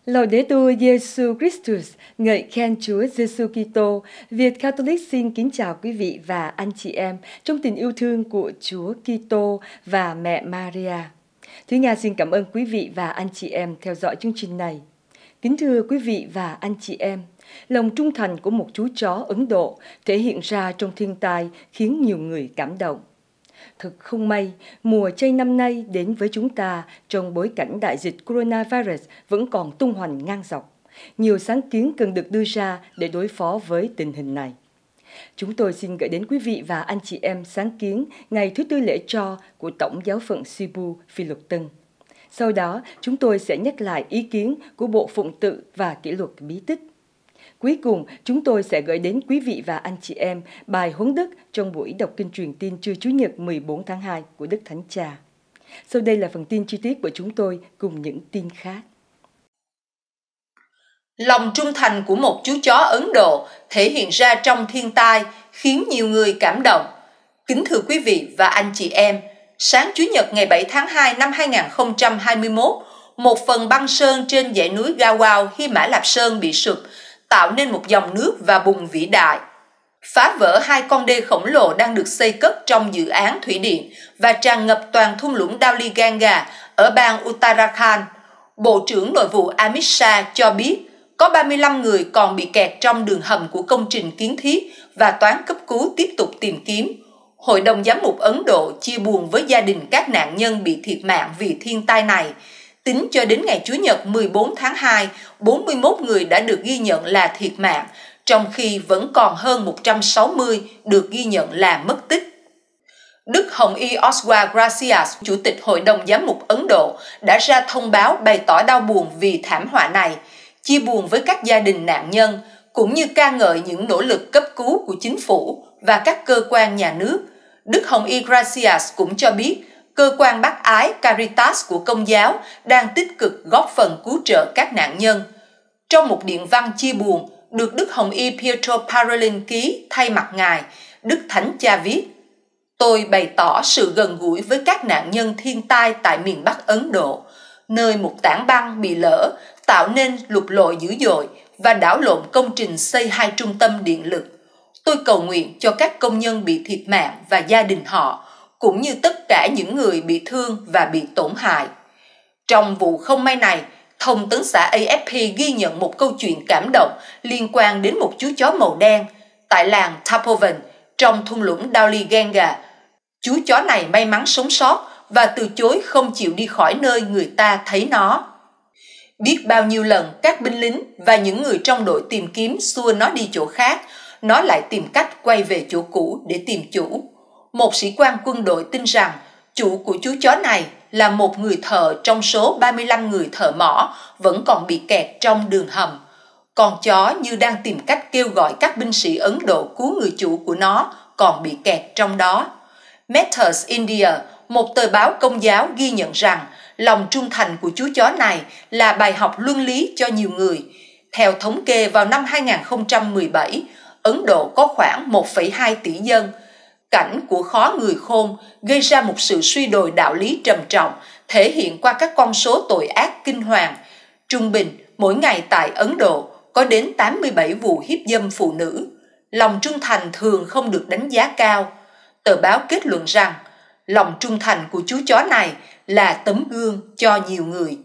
Laudetur Jesus Christus, ngợi khen Chúa Giêsu Kitô. Việt Catholic xin kính chào quý vị và anh chị em trong tình yêu thương của Chúa Kitô và mẹ Maria. Thúy Nga xin cảm ơn quý vị và anh chị em theo dõi chương trình này. Kính thưa quý vị và anh chị em, lòng trung thành của một chú chó Ấn Độ thể hiện ra trong thiên tai khiến nhiều người cảm động. Thật không may, mùa chay năm nay đến với chúng ta trong bối cảnh đại dịch coronavirus vẫn còn tung hoành ngang dọc. Nhiều sáng kiến cần được đưa ra để đối phó với tình hình này. Chúng tôi xin gửi đến quý vị và anh chị em sáng kiến ngày thứ Tư lễ Tro của Tổng giáo phận Cebu, Phi Luật Tân. Sau đó, chúng tôi sẽ nhắc lại ý kiến của Bộ Phụng tự và Kỷ luật bí tích. Cuối cùng, chúng tôi sẽ gửi đến quý vị và anh chị em bài huấn đức trong buổi đọc kinh truyền tin trưa Chủ nhật 14 tháng 2 của Đức Thánh Cha. Sau đây là phần tin chi tiết của chúng tôi cùng những tin khác. Lòng trung thành của một chú chó Ấn Độ thể hiện ra trong thiên tai khiến nhiều người cảm động. Kính thưa quý vị và anh chị em, sáng Chủ nhật ngày 7 tháng 2 năm 2021, một phần băng sơn trên dãy núi Gawao, Hy Mã Lạp Sơn bị sụp, tạo nên một dòng nước và bùn vĩ đại, phá vỡ hai con đê khổng lồ đang được xây cất trong dự án thủy điện và tràn ngập toàn thung lũng Dhauli Ganga ở bang Uttarakhand. Bộ trưởng Nội vụ Amit Shah cho biết có 35 người còn bị kẹt trong đường hầm của công trình kiến thiết và toán cấp cứu tiếp tục tìm kiếm. Hội đồng Giám mục Ấn Độ chia buồn với gia đình các nạn nhân bị thiệt mạng vì thiên tai này. Tính cho đến ngày Chủ nhật 14 tháng 2, 41 người đã được ghi nhận là thiệt mạng, trong khi vẫn còn hơn 160 được ghi nhận là mất tích. Đức Hồng Y Oswald Gracias, Chủ tịch Hội đồng Giám mục Ấn Độ, đã ra thông báo bày tỏ đau buồn vì thảm họa này, chia buồn với các gia đình nạn nhân, cũng như ca ngợi những nỗ lực cấp cứu của chính phủ và các cơ quan nhà nước. Đức Hồng Y Gracias cũng cho biết, cơ quan bác ái Caritas của Công giáo đang tích cực góp phần cứu trợ các nạn nhân. Trong một điện văn chia buồn được Đức Hồng Y Pietro Parolin ký thay mặt Ngài, Đức Thánh Cha viết: Tôi bày tỏ sự gần gũi với các nạn nhân thiên tai tại miền Bắc Ấn Độ, nơi một tảng băng bị lở tạo nên lụt lội dữ dội và đảo lộn công trình xây hai trung tâm điện lực. Tôi cầu nguyện cho các công nhân bị thiệt mạng và gia đình họ, cũng như tất cả những người bị thương và bị tổn hại. Trong vụ không may này, thông tấn xã AFP ghi nhận một câu chuyện cảm động liên quan đến một chú chó màu đen tại làng Tapovan trong thung lũng Dhauli Ganga. Chú chó này may mắn sống sót và từ chối không chịu đi khỏi nơi người ta thấy nó. Biết bao nhiêu lần các binh lính và những người trong đội tìm kiếm xua nó đi chỗ khác, nó lại tìm cách quay về chỗ cũ để tìm chủ. Một sĩ quan quân đội tin rằng chủ của chú chó này là một người thợ trong số 35 người thợ mỏ vẫn còn bị kẹt trong đường hầm. Con chó như đang tìm cách kêu gọi các binh sĩ Ấn Độ cứu người chủ của nó còn bị kẹt trong đó. Matters India, một tờ báo Công giáo, ghi nhận rằng lòng trung thành của chú chó này là bài học luân lý cho nhiều người. Theo thống kê vào năm 2017, Ấn Độ có khoảng 1,2 tỷ dân. Cảnh của khó người khôn gây ra một sự suy đồi đạo lý trầm trọng, thể hiện qua các con số tội ác kinh hoàng. Trung bình, mỗi ngày tại Ấn Độ có đến 87 vụ hiếp dâm phụ nữ. Lòng trung thành thường không được đánh giá cao. Tờ báo kết luận rằng, lòng trung thành của chú chó này là tấm gương cho nhiều người.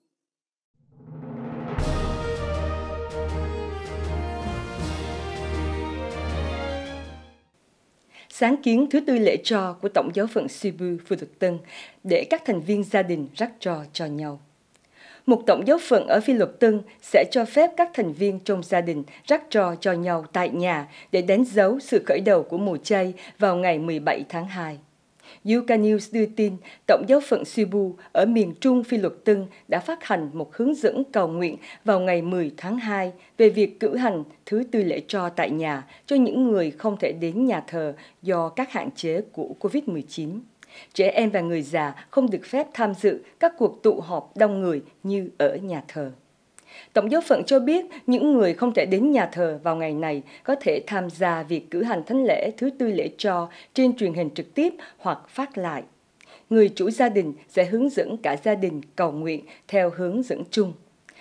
Sáng kiến thứ Tư lễ Tro của Tổng giáo phận Cebu, Phi Luật Tân để các thành viên gia đình rắc tro cho nhau. Một tổng giáo phận ở Phi Luật Tân sẽ cho phép các thành viên trong gia đình rắc tro cho nhau tại nhà để đánh dấu sự khởi đầu của mùa chay vào ngày 17 tháng 2. Yuka News đưa tin, Tổng giáo phận Cebu ở miền trung Phi Luật Tân đã phát hành một hướng dẫn cầu nguyện vào ngày 10 tháng 2 về việc cử hành thứ Tư lễ Tro tại nhà cho những người không thể đến nhà thờ do các hạn chế của COVID-19. Trẻ em và người già không được phép tham dự các cuộc tụ họp đông người như ở nhà thờ. Tổng giáo phận cho biết những người không thể đến nhà thờ vào ngày này có thể tham gia việc cử hành thánh lễ thứ Tư lễ Tro trên truyền hình trực tiếp hoặc phát lại. Người chủ gia đình sẽ hướng dẫn cả gia đình cầu nguyện theo hướng dẫn chung.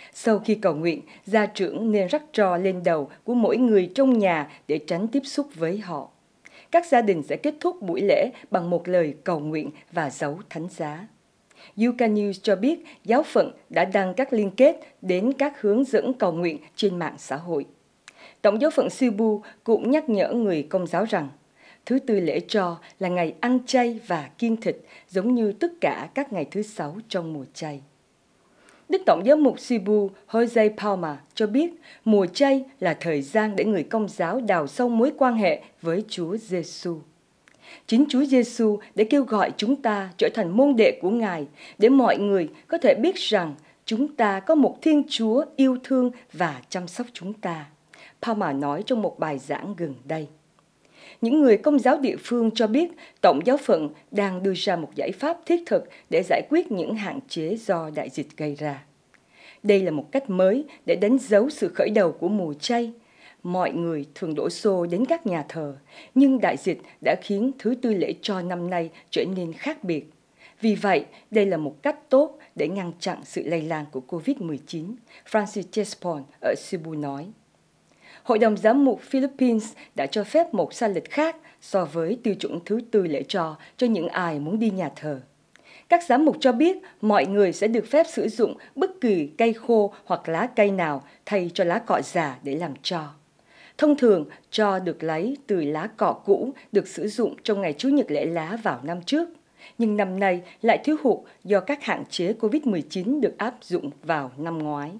Sau khi cầu nguyện, gia trưởng nên rắc tro lên đầu của mỗi người trong nhà để tránh tiếp xúc với họ. Các gia đình sẽ kết thúc buổi lễ bằng một lời cầu nguyện và dấu thánh giá. Yuka News cho biết giáo phận đã đăng các liên kết đến các hướng dẫn cầu nguyện trên mạng xã hội. Tổng giáo phận Cebu cũng nhắc nhở người Công giáo rằng thứ Tư lễ tro là ngày ăn chay và kiêng thịt, giống như tất cả các ngày thứ Sáu trong mùa chay. Đức Tổng giám mục Cebu Jose Palma cho biết mùa chay là thời gian để người Công giáo đào sâu mối quan hệ với Chúa Giêsu. Chính Chúa Giêsu để kêu gọi chúng ta trở thành môn đệ của Ngài, để mọi người có thể biết rằng chúng ta có một Thiên Chúa yêu thương và chăm sóc chúng ta, Palma nói trong một bài giảng gần đây. Những người Công giáo địa phương cho biết Tổng giáo phận đang đưa ra một giải pháp thiết thực để giải quyết những hạn chế do đại dịch gây ra. Đây là một cách mới để đánh dấu sự khởi đầu của mùa chay. Mọi người thường đổ xô đến các nhà thờ, nhưng đại dịch đã khiến thứ Tư lễ tro năm nay trở nên khác biệt. Vì vậy, đây là một cách tốt để ngăn chặn sự lây lan của COVID-19, Francis Chespon ở Cebu nói. Hội đồng giám mục Philippines đã cho phép một sai lệch khác so với tiêu chuẩn thứ Tư lễ tro cho những ai muốn đi nhà thờ. Các giám mục cho biết mọi người sẽ được phép sử dụng bất kỳ cây khô hoặc lá cây nào thay cho lá cọ già để làm tro. Thông thường, tro được lấy từ lá cọ cũ được sử dụng trong ngày Chủ nhật lễ lá vào năm trước, nhưng năm nay lại thiếu hụt do các hạn chế COVID-19 được áp dụng vào năm ngoái.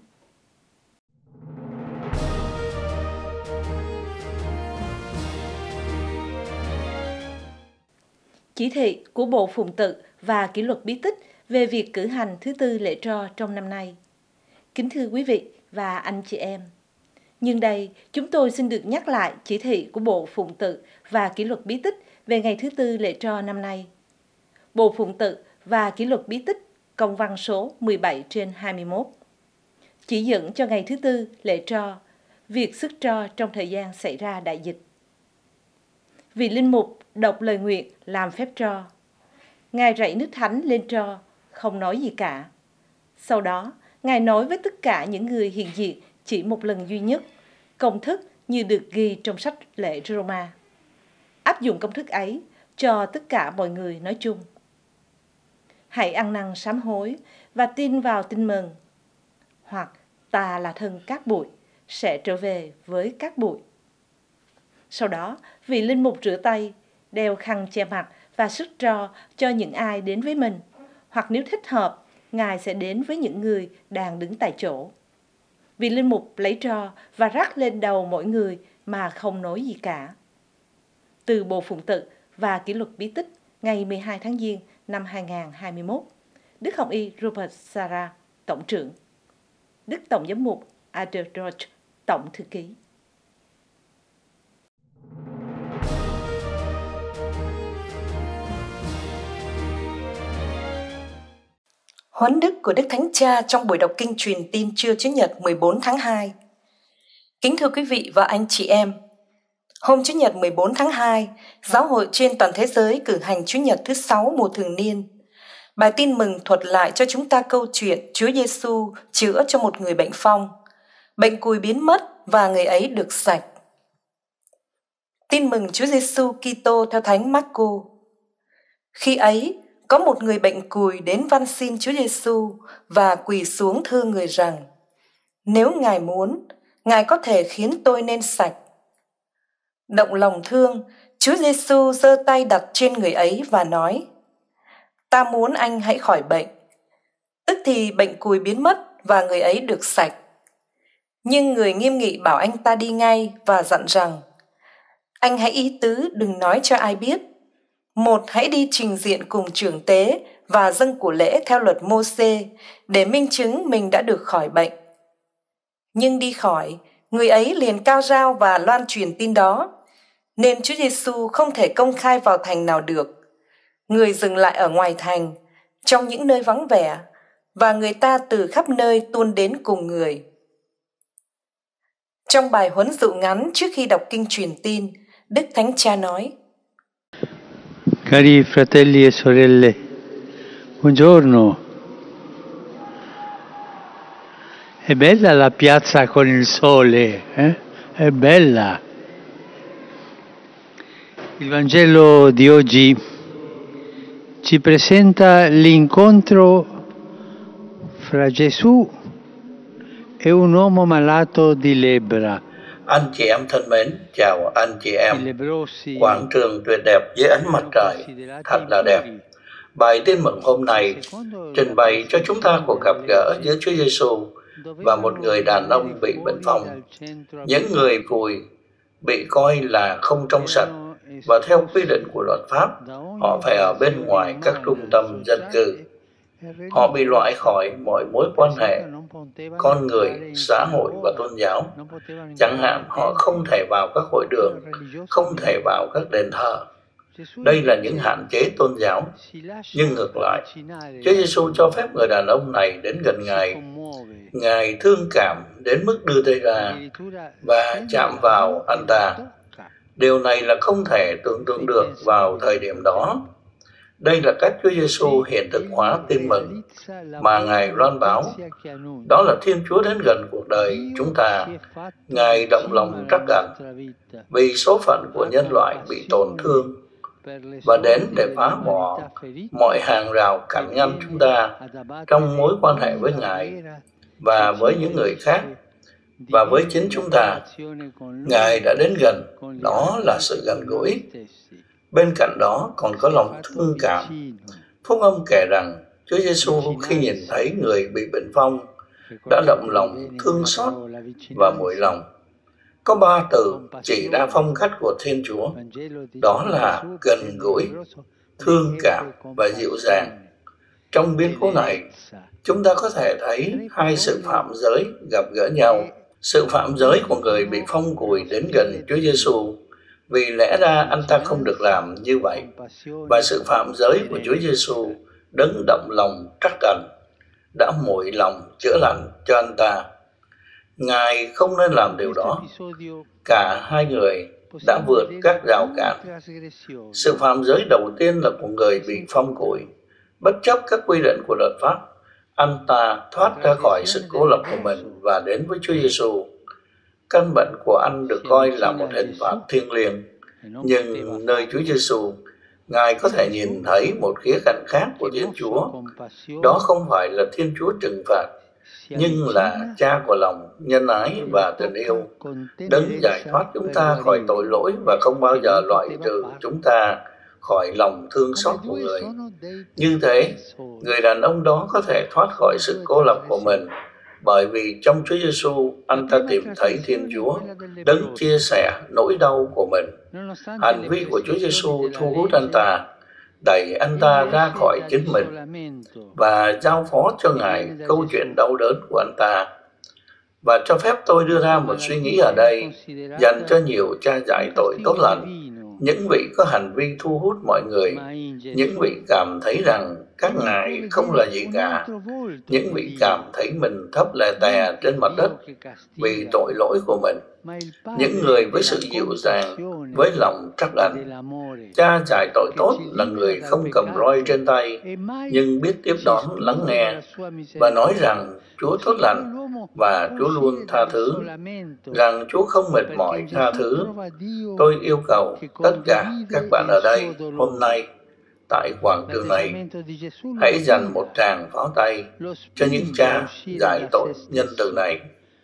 Chỉ thị của Bộ Phụng tự và Kỷ luật bí tích về việc cử hành thứ Tư lễ tro trong năm nay. Kính thưa quý vị và anh chị em, nhưng đây chúng tôi xin được nhắc lại chỉ thị của Bộ Phụng tự và Kỷ luật bí tích về ngày thứ Tư lễ tro năm nay. Bộ Phụng tự và Kỷ luật bí tích công văn số 17/21 chỉ dẫn cho ngày thứ Tư lễ tro, việc sức tro trong thời gian xảy ra đại dịch. Vị linh mục đọc lời nguyện làm phép tro. Ngài rảy nước thánh lên tro, không nói gì cả. Sau đó, Ngài nói với tất cả những người hiện diện chỉ một lần duy nhất, công thức như được ghi trong sách lệ Roma. Áp dụng công thức ấy cho tất cả mọi người nói chung. Hãy ăn năn sám hối và tin vào tin mừng. Hoặc ta là thân cát bụi, sẽ trở về với cát bụi. Sau đó, vị linh mục rửa tay, đeo khăn che mặt và sức tro cho những ai đến với mình. Hoặc nếu thích hợp, Ngài sẽ đến với những người đang đứng tại chỗ. Vị linh mục lấy tro và rắc lên đầu mỗi người mà không nói gì cả. Từ Bộ Phụng tự và Kỷ luật bí tích ngày 12 tháng Giêng năm 2021, Đức Hồng y Robert Sarah, Tổng trưởng, Đức Tổng giám mục Adair George, Tổng thư ký. Huấn đức của Đức Thánh Cha trong buổi đọc kinh truyền tin trưa Chủ nhật 14 tháng 2. Kính thưa quý vị và anh chị em, hôm Chủ nhật 14 tháng 2, Giáo hội trên toàn thế giới cử hành Chủ nhật thứ 6 mùa thường niên. Bài tin mừng thuật lại cho chúng ta câu chuyện Chúa Giêsu chữa cho một người bệnh phong. Bệnh cùi biến mất và người ấy được sạch. Tin mừng Chúa Giêsu Kitô theo Thánh Marco. Khi ấy, có một người bệnh cùi đến van xin Chúa Giêsu và quỳ xuống thưa người rằng: Nếu Ngài muốn, Ngài có thể khiến tôi nên sạch. Động lòng thương, Chúa Giêsu giơ tay đặt trên người ấy và nói: Ta muốn anh hãy khỏi bệnh. Tức thì bệnh cùi biến mất và người ấy được sạch. Nhưng người nghiêm nghị bảo anh ta đi ngay và dặn rằng: Anh hãy ý tứ đừng nói cho ai biết. Một, hãy đi trình diện cùng trưởng tế và dâng của lễ theo luật Mô-xê để minh chứng mình đã được khỏi bệnh. Nhưng đi khỏi, người ấy liền cao rao và loan truyền tin đó, nên Chúa Giêsu không thể công khai vào thành nào được. Người dừng lại ở ngoài thành, trong những nơi vắng vẻ, và người ta từ khắp nơi tuôn đến cùng người. Trong bài huấn dụ ngắn trước khi đọc kinh truyền tin, Đức Thánh Cha nói: Cari fratelli e sorelle, buongiorno. È bella la piazza con il sole, eh? È bella. Il Vangelo di oggi ci presenta l'incontro fra Gesù e un uomo malato di lebbra. Anh chị em thân mến, chào anh chị em. Quảng trường tuyệt đẹp dưới ánh mặt trời, thật là đẹp. Bài tin mừng hôm nay trình bày cho chúng ta cuộc gặp gỡ giữa Chúa Giêsu và một người đàn ông bị bệnh phong. Những người cùi bị coi là không trong sạch và theo quy định của luật pháp, họ phải ở bên ngoài các trung tâm dân cư. Họ bị loại khỏi mọi mối quan hệ con người, xã hội và tôn giáo. Chẳng hạn họ không thể vào các hội đường, không thể vào các đền thờ. Đây là những hạn chế tôn giáo. Nhưng ngược lại, Chúa Giêsu cho phép người đàn ông này đến gần Ngài. Ngài thương cảm đến mức đưa tay ra và chạm vào anh ta. Điều này là không thể tưởng tượng được vào thời điểm đó. Đây là cách Chúa Giêsu hiện thực hóa tin mừng mà Ngài loan báo. Đó là Thiên Chúa đến gần cuộc đời chúng ta. Ngài động lòng trắc ẩn vì số phận của nhân loại bị tổn thương và đến để phá bỏ mọi hàng rào cản ngăn chúng ta trong mối quan hệ với Ngài và với những người khác và với chính chúng ta. Ngài đã đến gần, đó là sự gần gũi. Bên cạnh đó còn có lòng thương cảm. Phúc âm kể rằng Chúa Giêsu khi nhìn thấy người bị bệnh phong đã động lòng thương xót và muội lòng. Có 3 từ chỉ ra phong cách của Thiên Chúa, đó là gần gũi, thương cảm và dịu dàng. Trong biến cố này, chúng ta có thể thấy hai sự phạm giới gặp gỡ nhau. Sự phạm giới của người bị phong cùi đến gần Chúa Giêsu, vì lẽ ra anh ta không được làm như vậy. Và sự phạm giới của Chúa Giêsu đấng động lòng trắc ẩn đã muội lòng chữa lành cho anh ta. Ngài không nên làm điều đó. Cả hai người đã vượt các rào cản. Sự phạm giới đầu tiên là của người bị phong cùi. Bất chấp các quy định của luật pháp, anh ta thoát ra khỏi sự cô lập của mình và đến với Chúa Giêsu. Căn bệnh của anh được coi là một hình phạt thiêng liêng, nhưng nơi Chúa Giêsu, Ngài có thể nhìn thấy một khía cạnh khác của Thiên Chúa. Đó không phải là Thiên Chúa trừng phạt, nhưng là Cha của lòng nhân ái và tình yêu, đấng giải thoát chúng ta khỏi tội lỗi và không bao giờ loại trừ chúng ta khỏi lòng thương xót của người. Như thế, người đàn ông đó có thể thoát khỏi sự cô lập của mình, bởi vì trong Chúa Giêsu anh ta tìm thấy Thiên Chúa, đấng chia sẻ nỗi đau của mình. Hành vi của Chúa Giêsu thu hút anh ta, đẩy anh ta ra khỏi chính mình và giao phó cho Ngài câu chuyện đau đớn của anh ta. Và cho phép tôi đưa ra một suy nghĩ ở đây dành cho nhiều cha giải tội tốt lành, những vị có hành vi thu hút mọi người, những vị cảm thấy rằng các ngài không là gì cả, những vị cảm thấy mình thấp lè tè trên mặt đất vì tội lỗi của mình, những người với sự dịu dàng, với lòng trắc ẩn. Cha giải tội tốt là người không cầm roi trên tay, nhưng biết tiếp đón, lắng nghe và nói rằng Chúa tốt lành và Chúa luôn tha thứ, rằng Chúa không mệt mỏi tha thứ. Tôi yêu cầu tất cả các bạn ở đây hôm nay tại quảng trường này, hãy dành một tràng pháo tay cho những cha giải tội nhân từ này.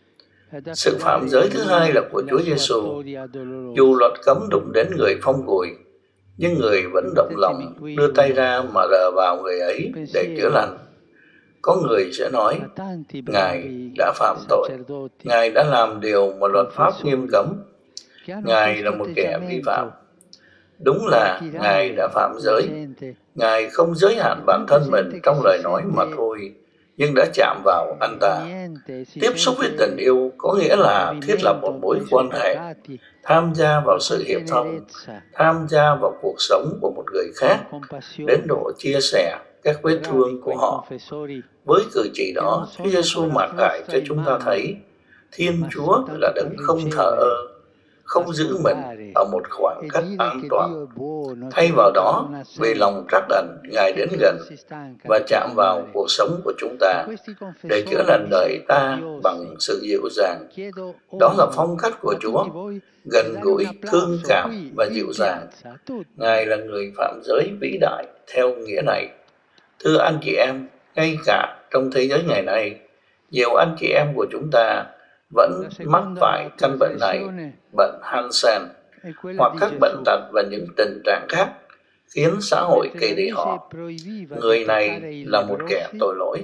Sự phạm giới thứ hai là của Chúa Giêsu. Dù luật cấm đụng đến người phong cùi, nhưng người vẫn động lòng đưa tay ra mà rờ vào người ấy để chữa lành. Có người sẽ nói, Ngài đã phạm tội, Ngài đã làm điều mà luật pháp nghiêm cấm, Ngài là một kẻ vi phạm. Đúng là Ngài đã phạm giới. Ngài không giới hạn bản thân mình trong lời nói mà thôi, nhưng đã chạm vào anh ta. Tiếp xúc với tình yêu có nghĩa là thiết lập một mối quan hệ, tham gia vào sự hiệp thông, tham gia vào cuộc sống của một người khác, đến độ chia sẻ các vết thương của họ. Với cử chỉ đó, Chúa Giêsu mặc khải cho chúng ta thấy Thiên Chúa là đấng không thờ ơ, không giữ mình, ở một khoảng cách an toàn. Thay vào đó, vì lòng trắc ẩn, Ngài đến gần và chạm vào cuộc sống của chúng ta để chữa lành đời ta bằng sự dịu dàng. Đó là phong cách của Chúa, gần gũi, thương cảm và dịu dàng. Ngài là người phạm giới vĩ đại theo nghĩa này. Thưa anh chị em, ngay cả trong thế giới ngày nay, nhiều anh chị em của chúng ta vẫn mắc phải căn bệnh này, bệnh Hansen, hoặc các bệnh tật và những tình trạng khác khiến xã hội kỳ thị họ. Người này là một kẻ tội lỗi.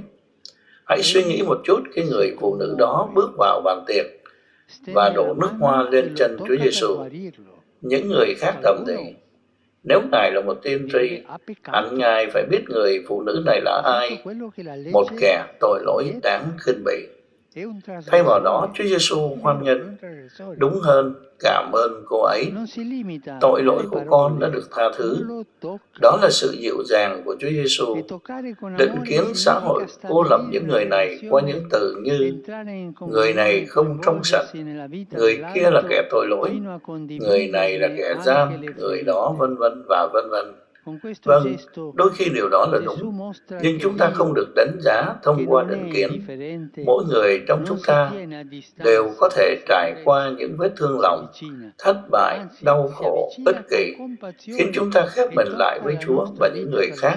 Hãy suy nghĩ một chút khi người phụ nữ đó bước vào bàn tiệc và đổ nước hoa lên chân Chúa Giêsu. Những người khác thầm thì, nếu Ngài là một tiên tri, hẳn Ngài phải biết người phụ nữ này là ai, một kẻ tội lỗi đáng khinh bỉ. Thay vào đó, Chúa Giêsu hoan nghênh, đúng hơn, cảm ơn cô ấy. Tội lỗi của con đã được tha thứ. Đó là sự dịu dàng của Chúa Giêsu. Định kiến xã hội cô lập những người này qua những từ như người này không trong sạch, người kia là kẻ tội lỗi, người này là kẻ gian, người đó vân vân và vân vân. Vâng, đôi khi điều đó là đúng, nhưng chúng ta không được đánh giá thông qua định kiến. Mỗi người trong chúng ta đều có thể trải qua những vết thương lòng, thất bại, đau khổ, ích kỷ, khiến chúng ta khép mình lại với Chúa và những người khác,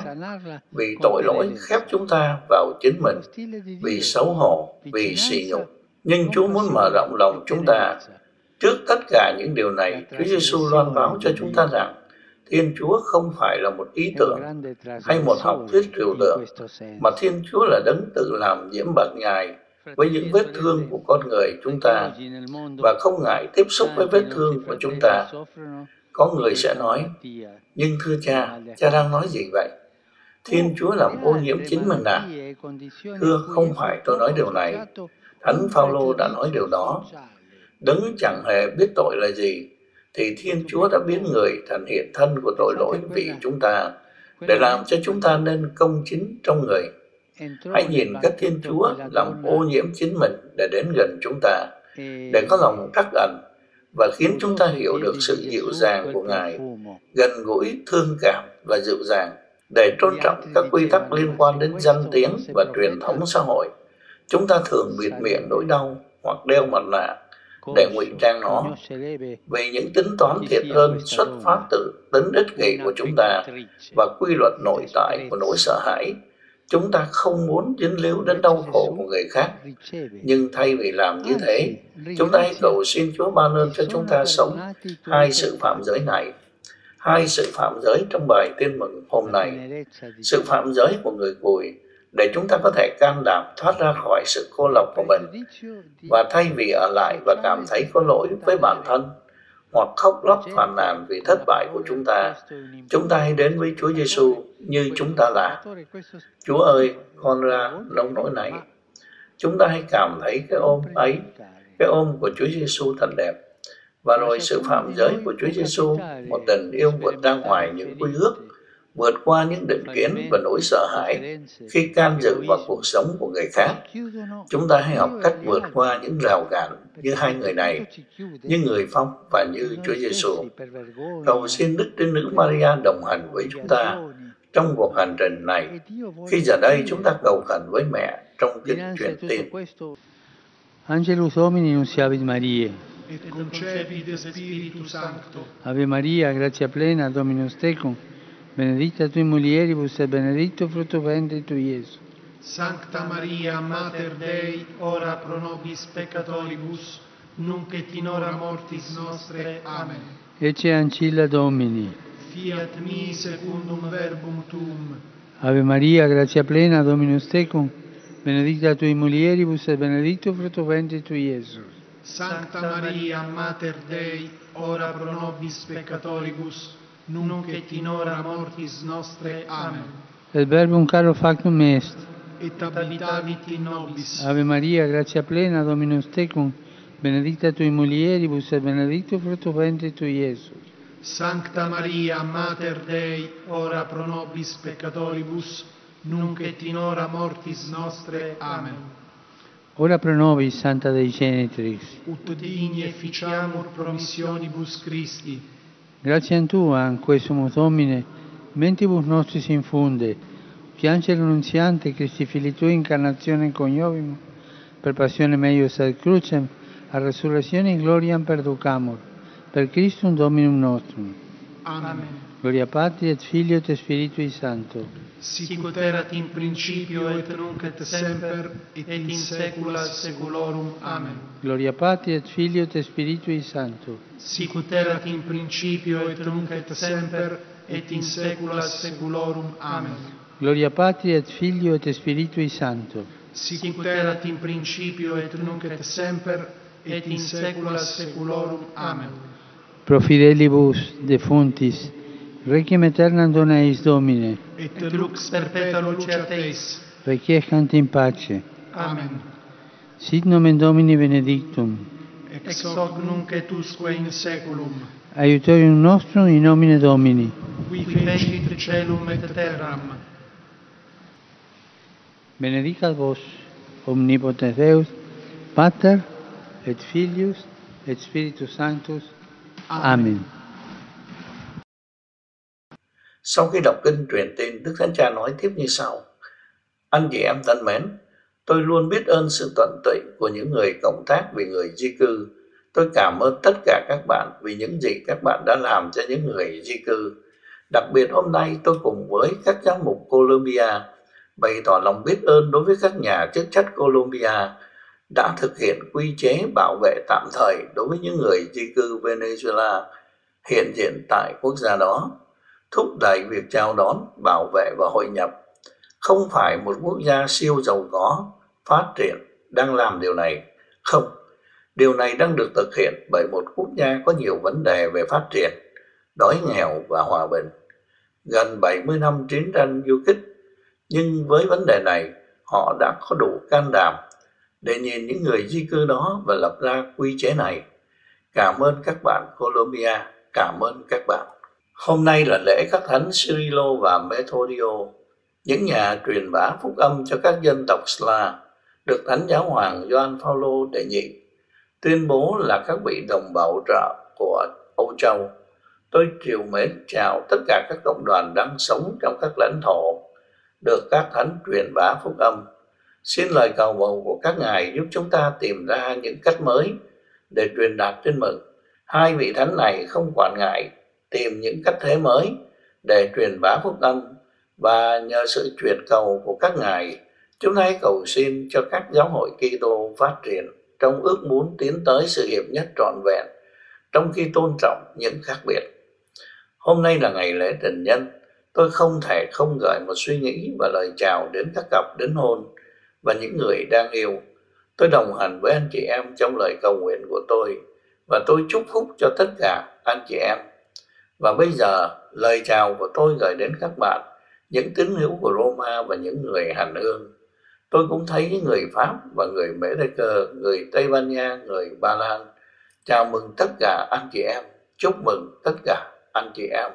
vì tội lỗi khép chúng ta vào chính mình, vì xấu hổ, vì sỉ nhục. Nhưng Chúa muốn mở rộng lòng chúng ta. Trước tất cả những điều này, Chúa Giêsu loan báo cho chúng ta rằng Thiên Chúa không phải là một ý tưởng hay một học thuyết trừu tượng, mà Thiên Chúa là đấng tự làm nhiễm bẩn Ngài với những vết thương của con người chúng ta và không ngại tiếp xúc với vết thương của chúng ta. Có người sẽ nói, nhưng thưa cha, cha đang nói gì vậy? Thiên Chúa làm ô nhiễm chính mình à? Thưa, không phải tôi nói điều này. Thánh Phaolô đã nói điều đó. Đấng chẳng hề biết tội là gì, thì Thiên Chúa đã biến người thành hiện thân của tội lỗi vì chúng ta, để làm cho chúng ta nên công chính trong người. Hãy nhìn cách Thiên Chúa làm ô nhiễm chính mình để đến gần chúng ta, để có lòng trắc ẩn và khiến chúng ta hiểu được sự dịu dàng của Ngài, gần gũi, thương cảm và dịu dàng, để tôn trọng các quy tắc liên quan đến danh tiếng và truyền thống xã hội. Chúng ta thường bịt miệng nỗi đau hoặc đeo mặt nạ để ngụy trang nó, vì những tính toán thiệt hơn xuất phát từ tính ích kỷ của chúng ta và quy luật nội tại của nỗi sợ hãi. Chúng ta không muốn dính líu đến đau khổ của người khác, nhưng thay vì làm như thế, chúng ta hãy cầu xin Chúa ban ơn cho chúng ta sống hai sự phạm giới này. Hai sự phạm giới trong bài tin mừng hôm nay. Sự phạm giới của người cùi, để chúng ta có thể can đảm thoát ra khỏi sự cô lập của mình, và thay vì ở lại và cảm thấy có lỗi với bản thân hoặc khóc lóc phàn nàn vì thất bại của chúng ta hãy đến với Chúa Giêsu như chúng ta là. Chúa ơi, con ra nông nỗi này. Chúng ta hãy cảm thấy cái ôm ấy, cái ôm của Chúa Giêsu thật đẹp. Và rồi sự phạm giới của Chúa Giêsu, một tình yêu vượt ra ngoài những quy ước, vượt qua những định kiến và nỗi sợ hãi khi can dự vào cuộc sống của người khác. Chúng ta hãy học cách vượt qua những rào cản như hai người này, như người Phong và như Chúa Giêsu. Cầu xin Đức Trinh Nữ Maria đồng hành với chúng ta trong cuộc hành trình này, khi giờ đây chúng ta cầu khẩn với mẹ trong kinh truyền tin. Angelus Domini nunciavit Mariae. Et concepit de Spiritu Sancto. Ave Maria, gratia plena, Dominus tecum, benedicta tui mulieribus et benedictus fructus ventris tui, Iesus. Sancta Maria, Mater Dei, ora pro nobis peccatoribus, nunc et in hora mortis nostre. Amen. Ecce ancilla Domini. Fiat mi secundum verbum tuum. Ave Maria, gratia plena, Dominus tecum, benedicta tui mulieribus et benedictus fructus ventris tui, Iesus. Sancta Maria, Mater Dei, ora pro nobis peccatoribus, nunc et in hora mortis nostre. Amen. Et verbum caro factum est. Et habitavit in nobis. Ave Maria, gratia plena, Dominus tecum, benedicta tui mulieribus et benedictus fructus ventris tui, Iesus. Sancta Maria, Mater Dei, ora pro nobis peccatoribus, nunc et in hora mortis nostre. Amen. Ora pro nobis, Santa Dei Genitrix. Ut digni efficiamur promissionibus Christi. Grazie a Tua, in questo Domine, mentibus nostris infunde, piangere annunziante Christi Fili Tui incarnazione coniovimus, per passione meius ad crucem, a resurrezione in gloriam perducamur, per Christum Dominum nostrum. Amen. Gloria Patri et Filio et Spiritui Sancto. Sic ut erat in principio et nunc et semper et in saecula saeculorum. Amen. Gloria Patri et Filio et Spiritui Sancto. Sic ut erat in principio et nunc et semper et in saecula saeculorum. Amen. Gloria Patri et Filio et Spiritui Sancto. Sic ut erat in principio et nunc et semper et in saecula saeculorum. Amen. Pro fidelibus defuntis, requiem aeternam dona eis Domine, Et lux perpetua luceat eis. requiescant in pace. Amen. Sit nomen Domini benedictum, Ex hoc nunc et usque in saeculum. aiutorium nostrum in nomine Domini. Qui fecit caelum et terram. Benedicat vos, omnipotens Deus, Pater, et Filius, et Spiritus Sanctus. Amen. Sau khi đọc kinh truyền tin, Đức Thánh Cha nói tiếp như sau. Anh chị em thân mến, tôi luôn biết ơn sự tận tụy của những người cộng tác vì người di cư. Tôi cảm ơn tất cả các bạn vì những gì các bạn đã làm cho những người di cư. Đặc biệt hôm nay tôi cùng với các giám mục Colombia bày tỏ lòng biết ơn đối với các nhà chức trách Colombia đã thực hiện quy chế bảo vệ tạm thời đối với những người di cư Venezuela hiện diện tại quốc gia đó, thúc đẩy việc chào đón, bảo vệ và hội nhập. Không phải một quốc gia siêu giàu có, phát triển đang làm điều này. Không, điều này đang được thực hiện bởi một quốc gia có nhiều vấn đề về phát triển, đói nghèo và hòa bình. Gần 70 năm chiến tranh du kích, nhưng với vấn đề này, họ đã có đủ can đảm để nhìn những người di cư đó và lập ra quy chế này. Cảm ơn các bạn Colombia, cảm ơn các bạn. Hôm nay là lễ các thánh Cyrilo và Methodio, những nhà truyền bá phúc âm cho các dân tộc Sla, được Thánh Giáo Hoàng Gioan Phaolô đệ nhị tuyên bố là các vị đồng bảo trợ của Âu Châu. Tôi triều mến chào tất cả các cộng đoàn đang sống trong các lãnh thổ được các thánh truyền bá phúc âm. Xin lời cầu bầu của các ngài giúp chúng ta tìm ra những cách mới để truyền đạt tin mừng. Hai vị thánh này không quản ngại tìm những cách thế mới để truyền bá phúc âm, và nhờ sự truyền cầu của các ngài, chúng ta hãy cầu xin cho các giáo hội Kitô phát triển trong ước muốn tiến tới sự hiệp nhất trọn vẹn, trong khi tôn trọng những khác biệt. Hôm nay là ngày lễ tình nhân, tôi không thể không gửi một suy nghĩ và lời chào đến các cặp đính hôn và những người đang yêu. Tôi đồng hành với anh chị em trong lời cầu nguyện của tôi, và tôi chúc phúc cho tất cả anh chị em. Và bây giờ, lời chào của tôi gửi đến các bạn, những tín hữu của Roma và những người hành hương. Tôi cũng thấy những người Pháp và người Mê-đê-cơ, người Tây Ban Nha, người Ba Lan. Chào mừng tất cả anh chị em, chúc mừng tất cả anh chị em.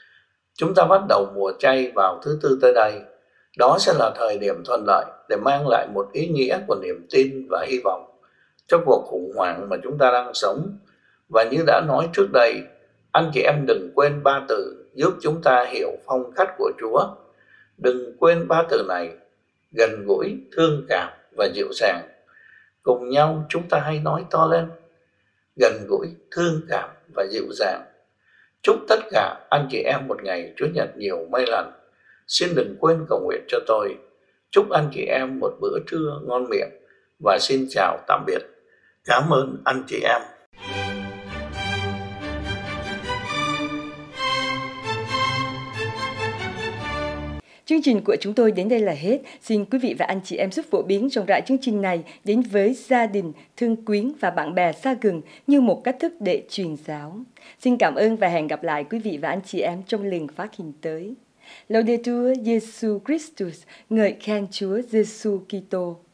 Chúng ta bắt đầu mùa chay vào thứ Tư tới đây. Đó sẽ là thời điểm thuận lợi để mang lại một ý nghĩa của niềm tin và hy vọng cho cuộc khủng hoảng mà chúng ta đang sống. Và như đã nói trước đây, anh chị em đừng quên ba từ giúp chúng ta hiểu phong cách của Chúa. Đừng quên ba từ này: gần gũi, thương cảm và dịu dàng. Cùng nhau chúng ta hãy nói to lên: gần gũi, thương cảm và dịu dàng. Chúc tất cả anh chị em một ngày Chúa Nhật nhiều may lành. Xin đừng quên cầu nguyện cho tôi. Chúc anh chị em một bữa trưa ngon miệng và xin chào tạm biệt. Cảm ơn anh chị em. Chương trình của chúng tôi đến đây là hết. Xin quý vị và anh chị em giúp phổ biến rộng rãi chương trình này đến với gia đình, thương quyến và bạn bè xa gần như một cách thức để truyền giáo. Xin cảm ơn và hẹn gặp lại quý vị và anh chị em trong lần phát hình tới. Laudetur Jesus Christus, ngợi khen Chúa Giêsu Kitô.